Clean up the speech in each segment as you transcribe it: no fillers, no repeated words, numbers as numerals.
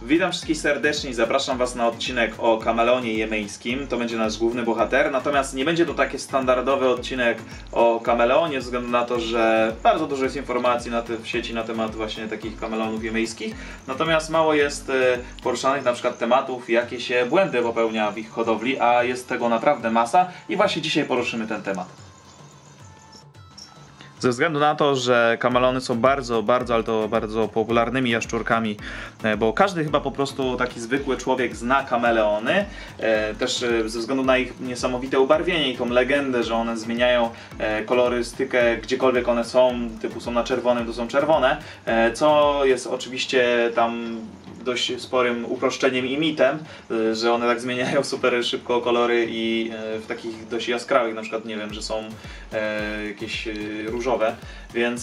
Witam wszystkich serdecznie i zapraszam Was na odcinek o kameleonie jemeńskim. To będzie nasz główny bohater, natomiast nie będzie to taki standardowy odcinek o kameleonie, ze względu na to, że bardzo dużo jest informacji w sieci na temat właśnie takich kameleonów jemeńskich. Natomiast mało jest poruszanych na przykład tematów, jakie się błędy popełnia w ich hodowli, a jest tego naprawdę masa i właśnie dzisiaj poruszymy ten temat. Ze względu na to, że kameleony są bardzo popularnymi jaszczurkami, bo każdy chyba po prostu taki zwykły człowiek zna kameleony, też ze względu na ich niesamowite ubarwienie i tą legendę, że one zmieniają kolorystykę gdziekolwiek one są, typu są na czerwonym, to są czerwone, co jest oczywiście tam dość sporym uproszczeniem i mitem, że one tak zmieniają super szybko kolory i w takich dość jaskrawych, na przykład nie wiem, że są jakieś różowe, więc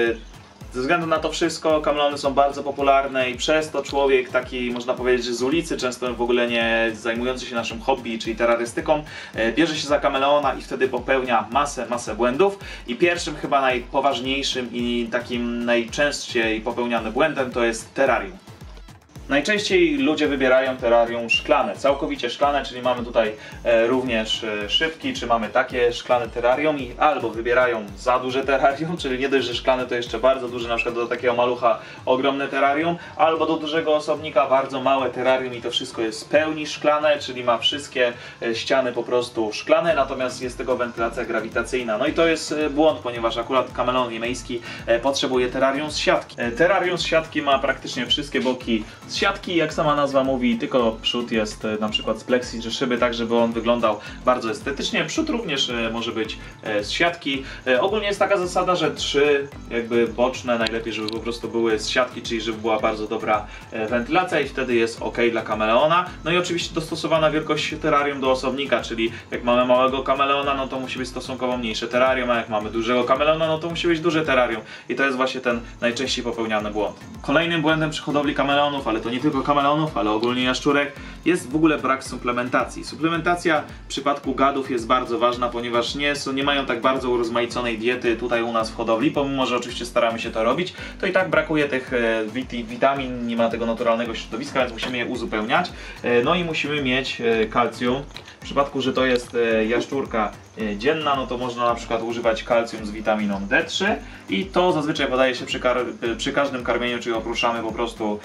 ze względu na to wszystko kameleony są bardzo popularne i przez to człowiek taki, można powiedzieć, że z ulicy, często w ogóle nie zajmujący się naszym hobby, czyli terrorystyką, bierze się za kameleona i wtedy popełnia masę błędów. I pierwszym, chyba najpoważniejszym i takim najczęściej popełnianym błędem to jest terrarium. Najczęściej ludzie wybierają terrarium szklane, całkowicie szklane, czyli mamy tutaj również szybki, czy mamy takie szklane terrarium i albo wybierają za duże terrarium, czyli nie dość, że szklane to jeszcze bardzo duże, na przykład do takiego malucha ogromne terrarium, albo do dużego osobnika bardzo małe terrarium i to wszystko jest w pełni szklane, czyli ma wszystkie ściany po prostu szklane, natomiast jest tego wentylacja grawitacyjna. No i to jest błąd, ponieważ akurat kameleon jemeński potrzebuje terrarium z siatki. Terrarium z siatki ma praktycznie wszystkie boki z siatki, jak sama nazwa mówi, tylko przód jest na przykład z plexi czy szyby, tak żeby on wyglądał bardzo estetycznie. Przód również może być z siatki. Ogólnie jest taka zasada, że 3 jakby boczne najlepiej, żeby po prostu były z siatki, czyli żeby była bardzo dobra wentylacja i wtedy jest ok dla kameleona. No i oczywiście dostosowana wielkość terrarium do osobnika, czyli jak mamy małego kameleona, no to musi być stosunkowo mniejsze terrarium, a jak mamy dużego kameleona, no to musi być duże terrarium. I to jest właśnie ten najczęściej popełniany błąd. Kolejnym błędem przy hodowli kameleonów, ale to nie tylko kameleonów, ale ogólnie jaszczurek, jest w ogóle brak suplementacji. Suplementacja w przypadku gadów jest bardzo ważna, ponieważ nie mają tak bardzo urozmaiconej diety tutaj u nas w hodowli, pomimo że oczywiście staramy się to robić, to i tak brakuje tych witamin, nie ma tego naturalnego środowiska, więc musimy je uzupełniać. No i musimy mieć kalcjum. W przypadku, że to jest jaszczurka dzienna, no to można na przykład używać kalcjum z witaminą D3 i to zazwyczaj podaje się przy każdym karmieniu, czyli oprószamy po prostu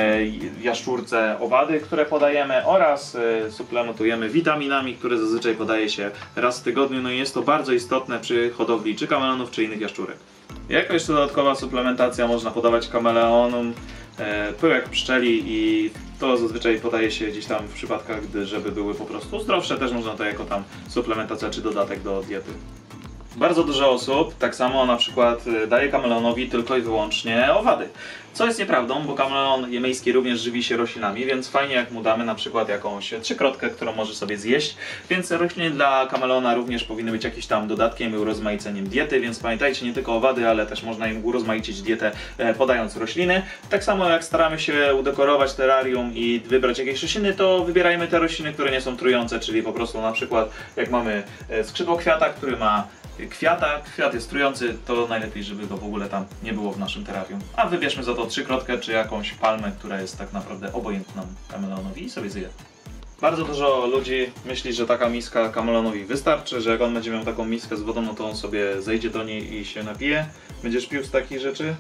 jaszczurce owady, które podajemy, oraz suplementujemy witaminami, które zazwyczaj podaje się raz w tygodniu. No i jest to bardzo istotne przy hodowli czy kameleonów, czy innych jaszczurek. Jako jeszcze dodatkowa suplementacja można podawać kameleonom pyłek pszczeli i to zazwyczaj podaje się gdzieś tam w przypadkach, żeby były po prostu zdrowsze, też można to jako tam suplementacja czy dodatek do diety. Bardzo dużo osób tak samo na przykład daje kameleonowi tylko i wyłącznie owady. Co jest nieprawdą, bo kameleon jemeński również żywi się roślinami, więc fajnie jak mu damy na przykład jakąś trzykrotkę, którą może sobie zjeść. Więc rośliny dla kameleona również powinny być jakimś tam dodatkiem i urozmaiceniem diety, więc pamiętajcie, nie tylko owady, ale też można im urozmaicić dietę podając rośliny. Tak samo jak staramy się udekorować terrarium i wybrać jakieś rośliny, to wybierajmy te rośliny, które nie są trujące, czyli po prostu na przykład jak mamy skrzydło kwiata, który ma kwiat jest trujący, to najlepiej, żeby go w ogóle tam nie było w naszym terrarium. A wybierzmy za to trzykrotkę czy jakąś palmę, która jest tak naprawdę obojętna kameleonowi i sobie zje. Bardzo dużo ludzi myśli, że taka miska kameleonowi wystarczy, że jak on będzie miał taką miskę z wodą, no to on sobie zejdzie do niej i się napije. Będziesz pił z takich rzeczy?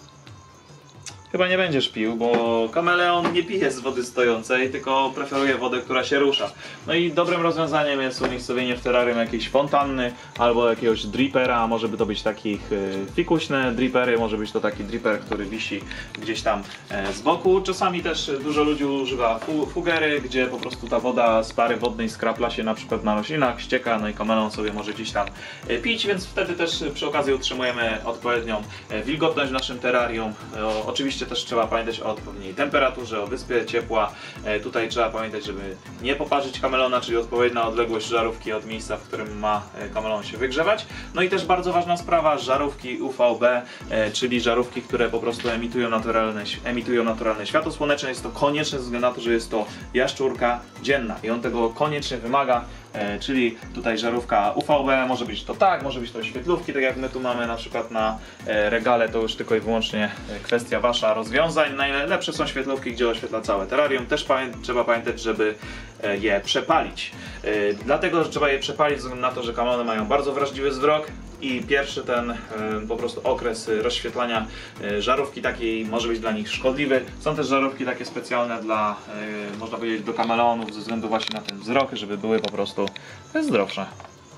Chyba nie będziesz pił, bo kameleon nie pije z wody stojącej, tylko preferuje wodę, która się rusza. No i dobrym rozwiązaniem jest umiejscowienie w terrarium jakiejś fontanny albo jakiegoś dripera, a może by to być takich fikuśne dripery, może być to taki dripper, który wisi gdzieś tam z boku. Czasami też dużo ludzi używa fugery, gdzie po prostu ta woda z pary wodnej skrapla się na przykład na roślinach, ścieka, no i kameleon sobie może gdzieś tam pić, więc wtedy też przy okazji utrzymujemy odpowiednią wilgotność w naszym terrarium. Oczywiście też trzeba pamiętać o odpowiedniej temperaturze, o wyspie ciepła. Tutaj trzeba pamiętać, żeby nie poparzyć kameleona, czyli odpowiednia odległość żarówki od miejsca, w którym ma kameleon się wygrzewać. No i też bardzo ważna sprawa, żarówki UVB, czyli żarówki, które po prostu emitują naturalne światło słoneczne. Jest to konieczne ze względu na to, że jest to jaszczurka dzienna i on tego koniecznie wymaga. czyli tutaj żarówka UVB, może być to tak, może być to świetlówki, tak jak my tu mamy na przykład na regale, to już tylko i wyłącznie kwestia wasza rozwiązań. Najlepsze są świetlówki, gdzie oświetla całe terrarium. Też trzeba pamiętać, żeby je przepalić. Dlatego, że trzeba je przepalić ze względu na to, że kamelony mają bardzo wrażliwy wzrok i pierwszy ten po prostu okres rozświetlania żarówki takiej może być dla nich szkodliwy. Są też żarówki takie specjalne dla, można powiedzieć, do kameleonów ze względu właśnie na ten wzrok, żeby były po prostu zdrowsze.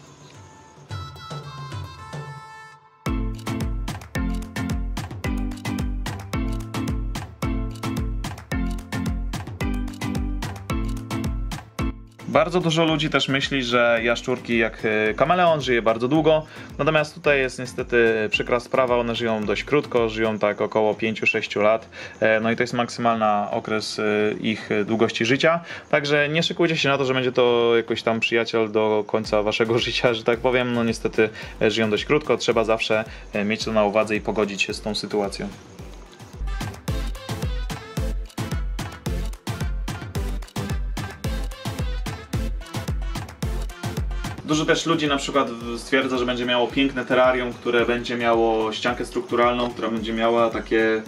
Bardzo dużo ludzi też myśli, że jaszczurki jak kameleon żyje bardzo długo, natomiast tutaj jest niestety przykra sprawa, one żyją dość krótko, żyją tak około 5-6 lat, no i to jest maksymalny okres ich długości życia, także nie szykujcie się na to, że będzie to jakoś tam przyjaciel do końca waszego życia, że tak powiem, no niestety żyją dość krótko, trzeba zawsze mieć to na uwadze i pogodzić się z tą sytuacją. Dużo też ludzi na przykład stwierdza, że będzie miało piękne terrarium, które będzie miało ściankę strukturalną, która będzie miała takie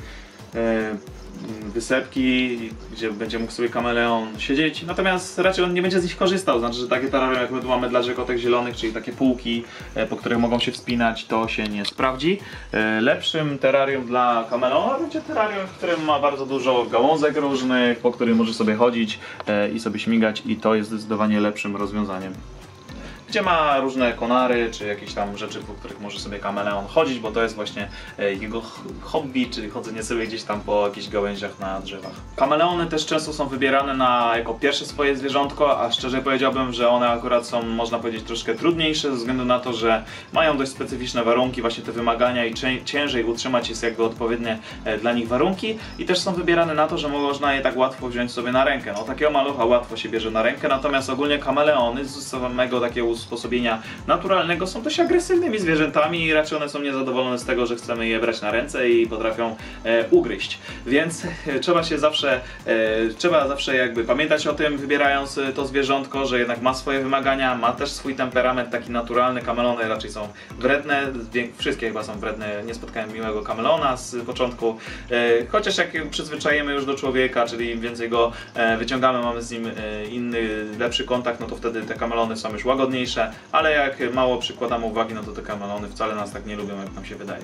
wysepki, gdzie będzie mógł sobie kameleon siedzieć, natomiast raczej on nie będzie z nich korzystał, znaczy, że takie terrarium jak my tu mamy dla żekotek zielonych, czyli takie półki, po których mogą się wspinać, to się nie sprawdzi. Lepszym terrarium dla kameleona będzie terrarium, w którym ma bardzo dużo gałązek różnych, po którym może sobie chodzić i sobie śmigać i to jest zdecydowanie lepszym rozwiązaniem. Gdzie ma różne konary, czy jakieś tam rzeczy, po których może sobie kameleon chodzić, bo to jest właśnie jego hobby, czyli chodzenie sobie gdzieś tam po jakichś gałęziach na drzewach. Kameleony też często są wybierane jako pierwsze swoje zwierzątko, a szczerze powiedziałbym, że one akurat są, można powiedzieć, troszkę trudniejsze ze względu na to, że mają dość specyficzne warunki, właśnie te wymagania i ciężej utrzymać jest jakby odpowiednie dla nich warunki i też są wybierane na to, że można je tak łatwo wziąć sobie na rękę. No takiego malucha łatwo się bierze na rękę, natomiast ogólnie kameleony z samego takiego usposobienia naturalnego są dość agresywnymi zwierzętami i raczej one są niezadowolone z tego, że chcemy je brać na ręce i potrafią ugryźć. Więc trzeba zawsze jakby pamiętać o tym, wybierając to zwierzątko, że jednak ma swoje wymagania, ma też swój temperament taki naturalny. Kamelony raczej są wredne, wszystkie chyba są wredne, nie spotkałem miłego kamelona z początku, chociaż jak przyzwyczajemy już do człowieka, czyli im więcej go wyciągamy, mamy z nim inny, lepszy kontakt, no to wtedy te kamelony są już łagodniejsze, ale jak mało przykładamy uwagi, no to te kamelony wcale nas tak nie lubią, jak nam się wydaje.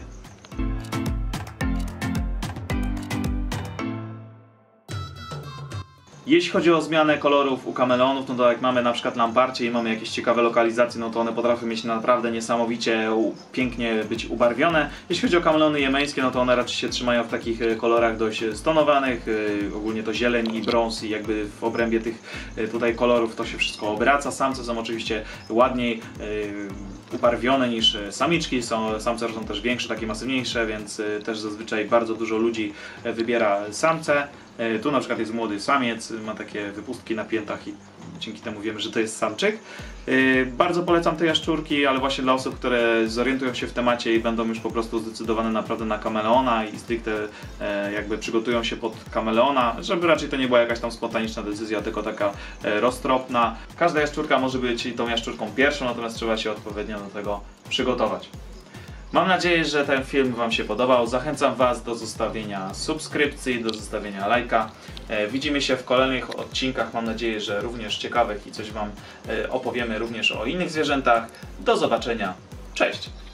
Jeśli chodzi o zmianę kolorów u kameleonów, no to jak mamy na przykład lamparcie i mamy jakieś ciekawe lokalizacje, no to one potrafią mieć naprawdę niesamowicie pięknie być ubarwione. Jeśli chodzi o kameleony jemeńskie, no to one raczej się trzymają w takich kolorach dość stonowanych, ogólnie to zieleń i brąz i jakby w obrębie tych tutaj kolorów to się wszystko obraca. Samce są oczywiście ładniej ubarwione niż samiczki, samce są też większe, takie masywniejsze, więc też zazwyczaj bardzo dużo ludzi wybiera samce. Tu na przykład jest młody samiec, ma takie wypustki na piętach i dzięki temu wiemy, że to jest samczyk. Bardzo polecam te jaszczurki, ale właśnie dla osób, które zorientują się w temacie i będą już po prostu zdecydowane naprawdę na kameleona i stricte jakby przygotują się pod kameleona, żeby raczej to nie była jakaś tam spontaniczna decyzja, tylko taka roztropna. Każda jaszczurka może być tą jaszczurką pierwszą, natomiast trzeba się odpowiednio do tego przygotować. Mam nadzieję, że ten film Wam się podobał. Zachęcam Was do zostawienia subskrypcji, do zostawienia lajka. Widzimy się w kolejnych odcinkach, mam nadzieję, że również ciekawych i coś Wam opowiemy również o innych zwierzętach. Do zobaczenia. Cześć!